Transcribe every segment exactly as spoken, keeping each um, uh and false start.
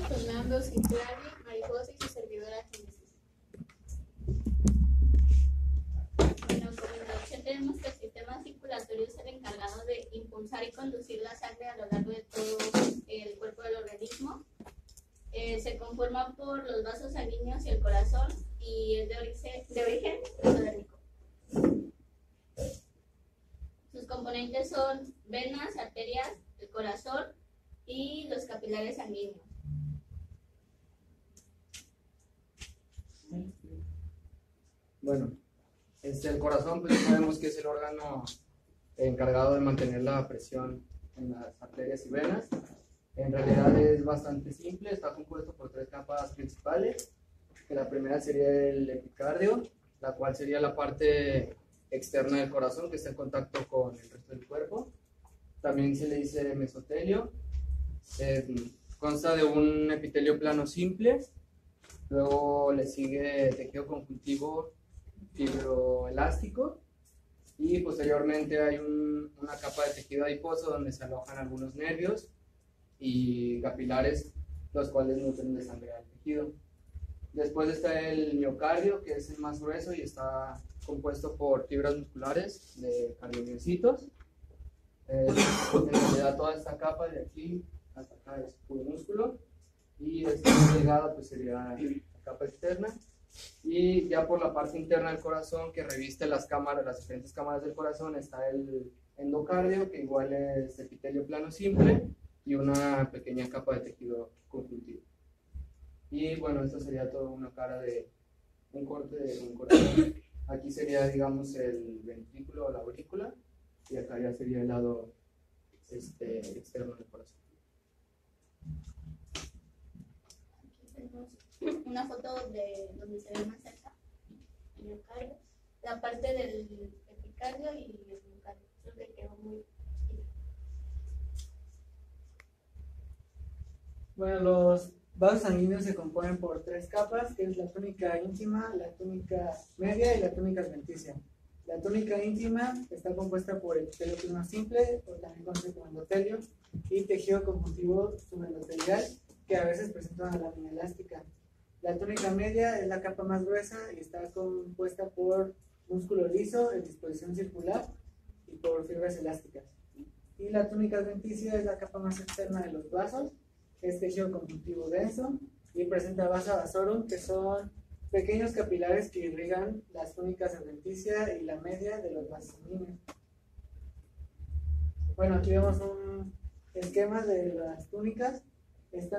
Fernando Citlali, Mariposa y su servidora Génesis. Bueno, como introducción tenemos que el sistema circulatorio es el encargado de impulsar y conducir la sangre a lo largo de todo el cuerpo del organismo. Eh, se conforma por los vasos sanguíneos y el corazón y es de origen, de origen endodérmico. Sus componentes son venas, arterias, el corazón y los capilares sanguíneos. Bueno, este, el corazón, pues sabemos que es el órgano encargado de mantener la presión en las arterias y venas. En realidad es bastante simple, está compuesto por tres capas principales. Que la primera sería el epicardio, la cual sería la parte externa del corazón que está en contacto con el resto del cuerpo. También se le dice mesotelio. Eh, consta de un epitelio plano simple. Luego le sigue tejido conjuntivo fibroelástico y posteriormente hay un, una capa de tejido adiposo donde se alojan algunos nervios y capilares, los cuales nutren de sangre al tejido. Después está el miocardio, que es el más grueso y está compuesto por fibras musculares de cardiomiocitos. Eh, en realidad toda esta capa de aquí hasta acá es puro músculo y esta delgada pues sería la capa externa. Y ya por la parte interna del corazón que reviste las cámaras, las diferentes cámaras del corazón, está el endocardio, que igual es epitelio plano simple y una pequeña capa de tejido conjuntivo. Y bueno, esto sería toda una cara de un corte de un corazón. Aquí sería, digamos, el ventrículo o la aurícula y acá ya sería el lado este, externo del corazón. Una foto de donde se ve más cerca el miocardio, la parte del epicardio y el miocardio. Creo que quedó muy bien. Bueno, los vasos sanguíneos se componen por tres capas, que es la túnica íntima, la túnica media y la túnica adventicia. La túnica íntima está compuesta por epitelio plano simple, o también conocido como endotelio, y tejido conjuntivo subendotelial, que a veces presenta una lámina elástica. La túnica media es la capa más gruesa y está compuesta por músculo liso en disposición circular y por fibras elásticas. Y la túnica adventicia es la capa más externa de los vasos, es tejido conjuntivo denso y presenta vasa vasorum, que son pequeños capilares que irrigan las túnicas adventicia y la media de los vasos sanguíneos. Bueno, aquí vemos un esquema de las túnicas. Esta,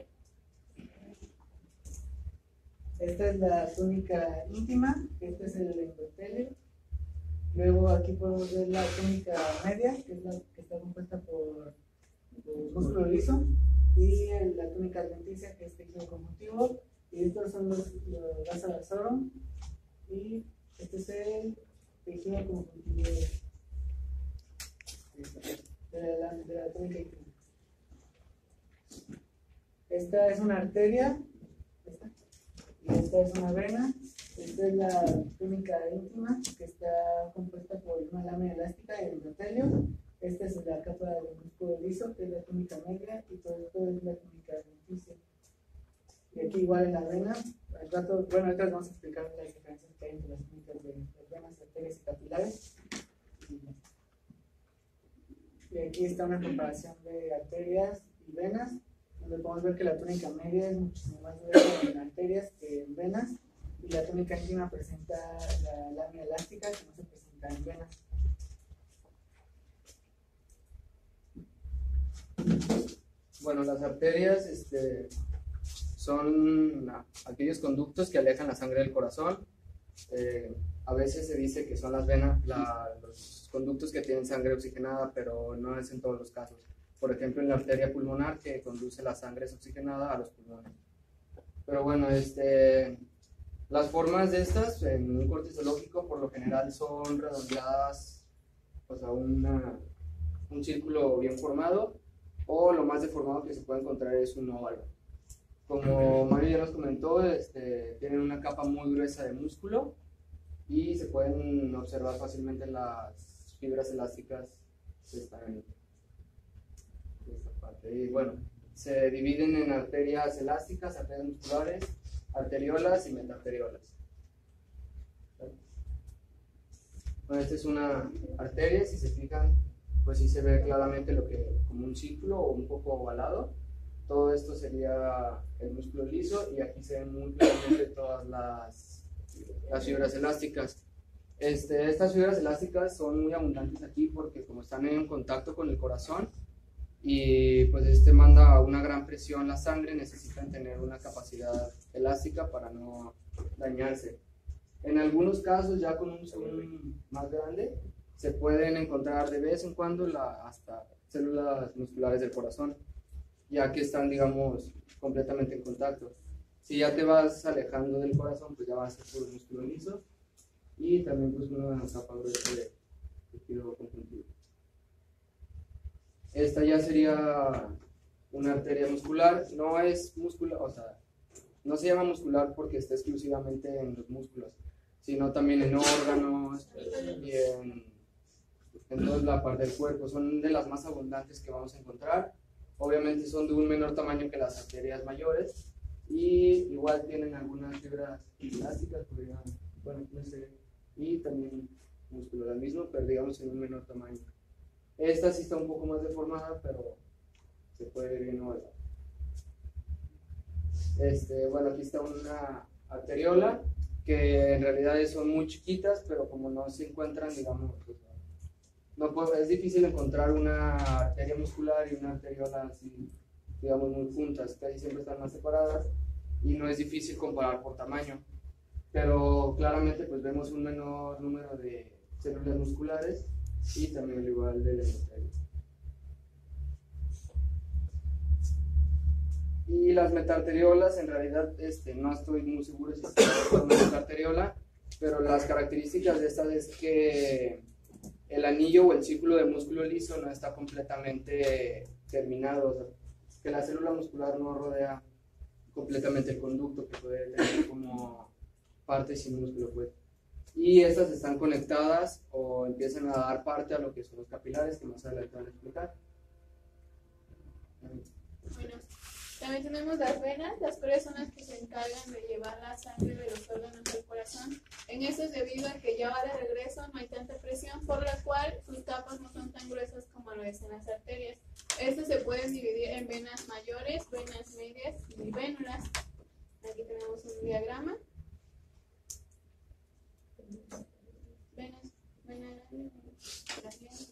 esta es la túnica íntima, este es el endotelio. Luego aquí podemos ver la túnica media, que es la que está compuesta por, por músculo liso, y la túnica adventicia, que es tejido conjuntivo, y estos son los, los vasa vasorum, y este es el tejido conjuntivo de la, de la túnica íntima. Esta es una arteria, esta, y esta es una vena. Esta es la túnica íntima, que está compuesta por una lámina elástica y endotelio. Esta es la capa de músculo liso, que es la túnica media, y todo esto es la túnica adventicia. Y aquí igual en la vena, al rato, bueno, ahorita les vamos a explicar las diferencias que hay entre las túnicas de las venas, arterias y capilares. Y aquí está una comparación de arterias y venas, donde podemos ver que la túnica media es muchísimo más gruesa en arterias que en venas, y la túnica íntima presenta la lámina elástica, que no se presenta en venas. Bueno, las arterias este, son aquellos conductos que alejan la sangre del corazón. Eh, a veces se dice que son las venas, la, los conductos que tienen sangre oxigenada, pero no es en todos los casos. Por ejemplo, en la arteria pulmonar, que conduce la sangre oxigenada a los pulmones. Pero bueno, este, las formas de estas en un corte histológico por lo general son redondeadas, o sea, una, un círculo bien formado, o lo más deformado que se puede encontrar es un óvalo. Como Mario ya nos comentó, este, tienen una capa muy gruesa de músculo y se pueden observar fácilmente las fibras elásticas que están en esta parte. Y bueno, se dividen en arterias elásticas, arterias musculares, arteriolas y metarteriolas. Bueno, esta es una arteria, si se fijan, pues sí se ve claramente lo que, como un círculo o un poco ovalado. Todo esto sería el músculo liso y aquí se ven muy claramente todas las, las fibras elásticas. Este, estas fibras elásticas son muy abundantes aquí porque como están en contacto con el corazón y pues este manda una gran presión la sangre, necesitan tener una capacidad elástica para no dañarse. En algunos casos, ya con un zoom más grande, se pueden encontrar de vez en cuando la, hasta células musculares del corazón, ya que están, digamos, completamente en contacto. Si ya te vas alejando del corazón, pues ya va a ser puro músculo liso y también pues una capa gruesa de tejido conjuntivo. Esta ya sería una arteria muscular, no es muscular, o sea, no se llama muscular porque está exclusivamente en los músculos, sino también en órganos y en, en toda la parte del cuerpo. Son de las más abundantes que vamos a encontrar. Obviamente son de un menor tamaño que las arterias mayores y igual tienen algunas fibras elásticas, podrían, bueno, no sé, y también músculo del mismo, pero digamos en un menor tamaño. Esta sí está un poco más deformada, pero se puede ver bien ovalada. Este, bueno, aquí está una arteriola, que en realidad son muy chiquitas, pero como no se encuentran, digamos, pues, no puedo, es difícil encontrar una arteria muscular y una arteriola así, digamos, muy juntas, casi siempre están más separadas y no es difícil comparar por tamaño, pero claramente pues vemos un menor número de células musculares y también al igual del endotelio. Y las metarteriolas, en realidad este, no estoy muy seguro si es una metarteriola, pero las características de estas es que el anillo o el círculo de músculo liso no está completamente terminado, o sea, que la célula muscular no rodea completamente el conducto que puede tener como parte sin músculo, pues. Y estas están conectadas o empiezan a dar parte a lo que son los capilares, que más adelante van a explicar. Bueno, también tenemos las venas, las cuales son las que se encargan de llevar la sangre de los órganos al corazón. En esto es debido a que ya va de regreso, no hay tanta presión, por la cual sus capas no son tan gruesas como lo es en las arterias. Estas se pueden dividir en venas mayores, venas medias y vénulas. Aquí tenemos un diagrama. Venas, venas, venas.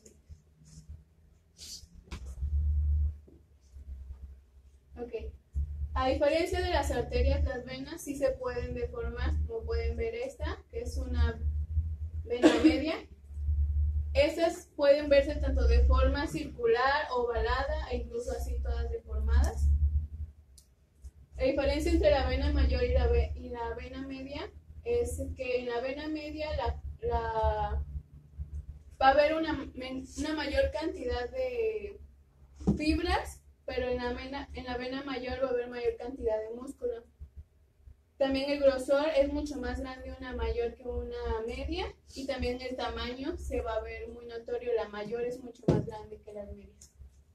Ok. A diferencia de las arterias, las venas sí se pueden deformar, como pueden ver esta, que es una vena media. Estas pueden verse tanto de forma circular, ovalada e incluso así todas deformadas. La diferencia entre la vena mayor y la, ve y la vena media es que en la vena media la, la, va a haber una, una mayor cantidad de fibras, pero en la, vena, en la vena mayor va a haber mayor cantidad de músculo. También el grosor es mucho más grande una mayor que una media y también el tamaño se va a ver muy notorio, la mayor es mucho más grande que las medias.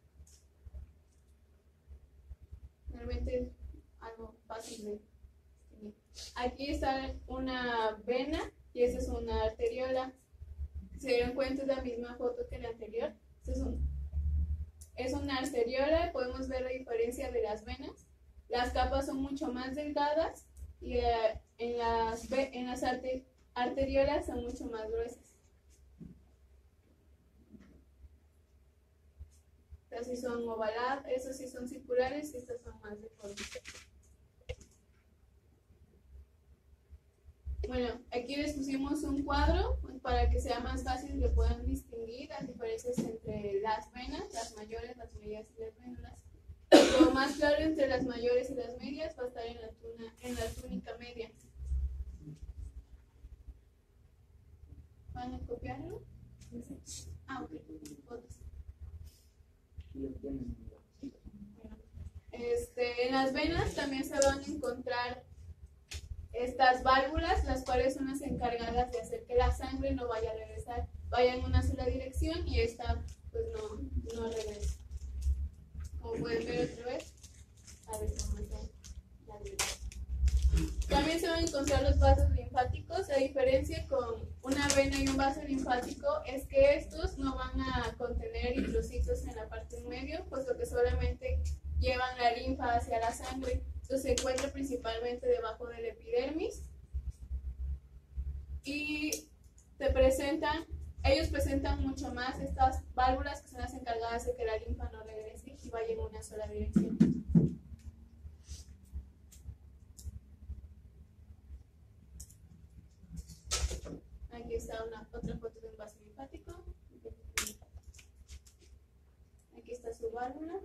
Realmente es algo fácil de distinguir. Aquí está una vena y esta es una arteriola. Si se dieron cuenta es la misma foto que la anterior. Este es un Es una arteriola, podemos ver la diferencia de las venas. Las capas son mucho más delgadas y eh, en las, en las arte, arteriolas son mucho más gruesas. Estas sí son ovaladas, esas sí son circulares y estas son más deformes. Bueno, aquí les pusimos un cuadro pues, para que sea más fácil que puedan distinguir las diferencias entre las venas, las mayores, las medias y las vénulas. Lo más claro entre las mayores y las medias va a estar en la, tuna, en la túnica media. ¿Van a copiarlo? Ah, ok. Fotos. Este, en las venas también se van a encontrar estas válvulas, las cuales son las encargadas de hacer que la sangre no vaya a regresar, vaya en una sola dirección y esta pues no, no regresa. Como pueden ver otra vez, A ver cómo es la habilidad. También se van a encontrar los vasos linfáticos. La diferencia con una vena y un vaso linfático es que estos no van a contener eritrocitos en la parte en medio, puesto que solamente llevan la linfa hacia la sangre. Entonces se encuentra principalmente debajo del epidermis y te presentan, ellos presentan mucho más estas válvulas que son las encargadas de que la linfa no regrese y vaya en una sola dirección. Aquí está una, otra foto de un vaso linfático. Aquí está su válvula.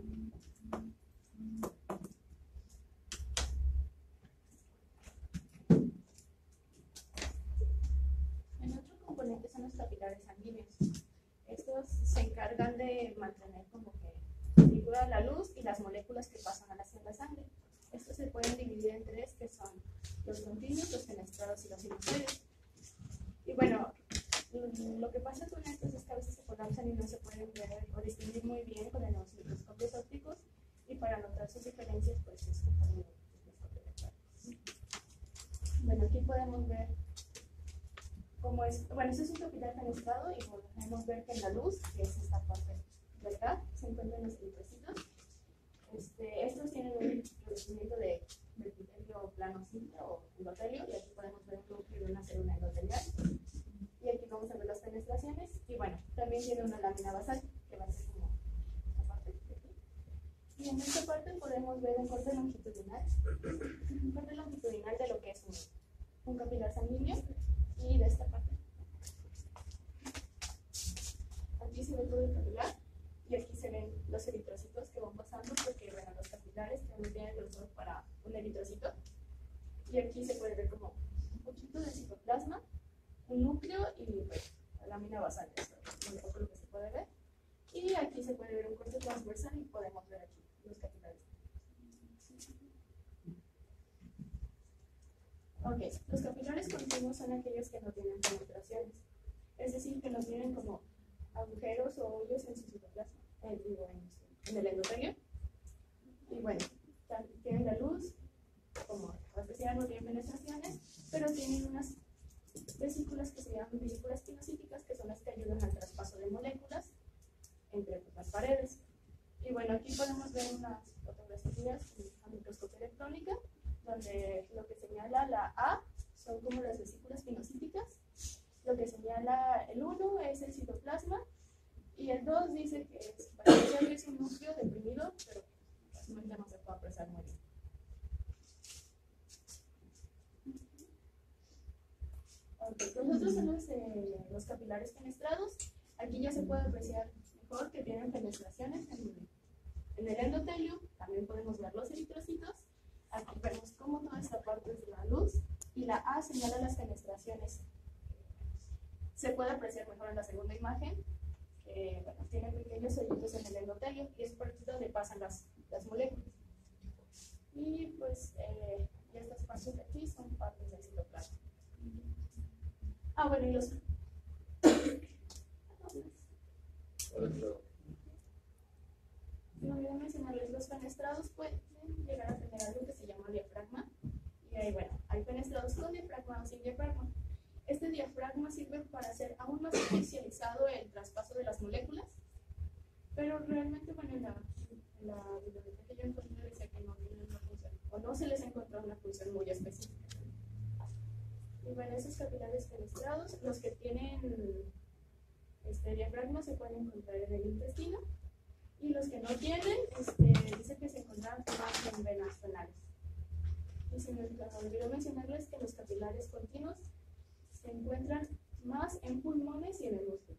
El otro componente son los capilares sanguíneos. Estos se encargan de mantener como que figura la luz y las moléculas que pasan hacia la sangre. Estos se pueden dividir en tres, que son los continuos, los fenestrados y los sinusoides. Y bueno, lo que pasa con estos es que a veces se colapsan y no se pueden ver o distinguir muy bien con los microscopios ópticos, y para notar sus diferencias pues es con el microscopio electrónico. Bueno, aquí podemos ver cómo es, bueno, este es un capilar fenestrado y podemos ver que en la luz, que es esta parte de acá, se encuentran los eritrocitos. Este, estos tienen un revestimiento de epitelio plano simple o endotelio, y aquí podemos ver un núcleo de una célula endotelial. Y aquí vamos a ver las fenestraciones, y bueno, también tiene una lámina basal, que va a ser como esta parte de aquí. Y en esta parte podemos ver un corte longitudinal, un corte longitudinal de lo que es un, un capilar sanguíneo, y de esta parte. Aquí se ve todo el capilar, y aquí se ven los eritrocitos que van pasando, porque bueno, los capilares también tienen grosor para un eritrocito. Y aquí se puede ver como un poquito de citoplasma, un núcleo y pues, la lámina basal, esto es un poco lo que se puede ver. Y aquí se puede ver un corte transversal y podemos ver aquí los capilares. Ok, los capilares continuos son aquellos que no tienen penetraciones, es decir, que no tienen como agujeros o hoyos en su citoplasma, eh, digo, en, en el endotelio. Y bueno, tienen la luz, como decía, no tienen penetraciones, pero tienen unas vesículas que se llaman vesículas pinocíticas, que son las que ayudan al traspaso de moléculas entre pues, las paredes. Y bueno, aquí podemos ver unas fotografías a microscopio electrónica, donde lo que señala la A son como las vesículas pinocíticas, lo que señala el uno es el citoplasma, y el dos dice que es, parece que es un núcleo deprimido, pero realmente no se puede apreciar muy bien. Okay, los otros son los, eh, los capilares fenestrados. Aquí ya se puede apreciar mejor que tienen penetraciones en, en el endotelio. También podemos ver los eritrocitos. Aquí vemos cómo toda esta parte es la luz, y la A señala las fenestraciones. Se puede apreciar mejor en la segunda imagen, que bueno, tienen pequeños hoyitos en el endotelio, y es por aquí donde pasan las, las moléculas. Y pues eh, y estas partes de aquí son partes del citoplasma. Ah, bueno, y los... Me olvidé mencionarles, los fenestrados pueden llegar a tener algo que se llama diafragma. Y ahí, bueno, hay fenestrados con diafragma o sin diafragma. Este diafragma sirve para hacer aún más especializado el traspaso de las moléculas, pero realmente, bueno, en la, en la biblioteca que yo encontré decía que no tienen una función, o no se les ha encontrado una función muy específica. Y bueno, esos capilares fenestrados, los que tienen este diafragma se pueden encontrar en el intestino, y los que no tienen, este, dice que se encuentran más en venas renales. Y se me olvidó mencionarles que los capilares continuos se encuentran más en pulmones y en el músculo.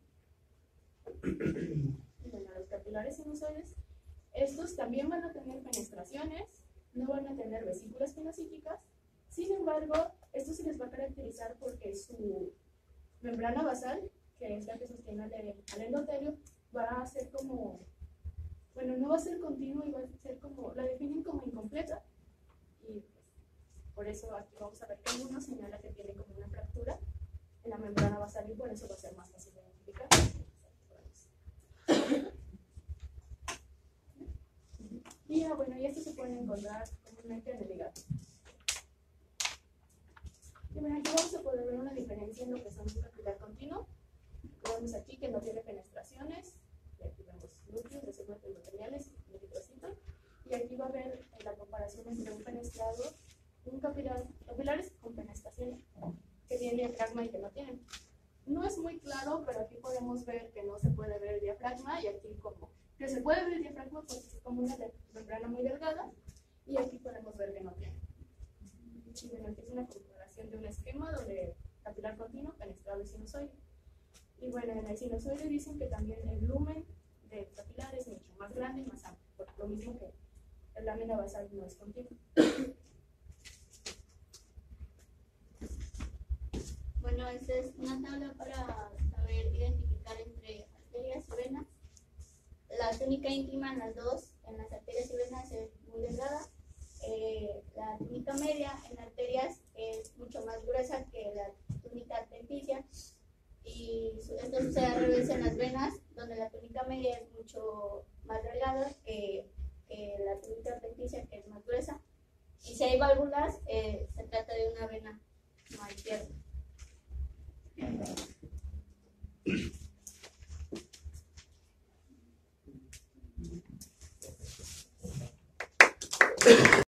Y bueno, los capilares sinusoides, estos también van a tener fenestraciones, no van a tener vesículas pinocíticas. Sin embargo, esto se les va a caracterizar porque su membrana basal, que es la que sostiene al, al endotelio, va a ser como, bueno, no va a ser continua y va a ser como, la definen como incompleta. Y pues, por eso aquí vamos a ver que uno señala que tiene como una fractura en la membrana basal, y por eso va a ser más fácil de identificar. Y ah, bueno, y esto se puede encontrar comúnmente en el hígado. Y bueno, aquí vamos a poder ver una diferencia en lo que son un capilar continuo. Vemos aquí que no tiene penetraciones, y aquí vemos núcleos de segmentos endoteliales y eritrocitos. Y aquí va a ver la comparación entre un penetrado, un capilar, capilares con penetración que tienen diafragma y que no tienen. No es muy claro, pero aquí podemos ver que no se puede ver el diafragma, y aquí como que se puede ver el diafragma porque es como una membrana muy delgada, y aquí podemos ver que no tiene. Y bueno, aquí es una comparación de un esquema donde capilar continuo, penetrado y sinusoide. Y bueno, en el sinusoide dicen que también el lumen del capilar es mucho más grande y más amplio, por lo mismo que la lámina basal no es continua. Bueno, esta es una tabla para saber identificar entre arterias y venas. La túnica íntima en las dos, en las arterias y venas, es muy delgada. Eh, la túnica media en arterias es mucho más gruesa que la túnica adventicia. Y esto sucede al revés en las venas, donde la túnica media es mucho más delgada que, que la túnica adventicia, que es más gruesa. Y si hay válvulas, eh, se trata de una vena no izquierda.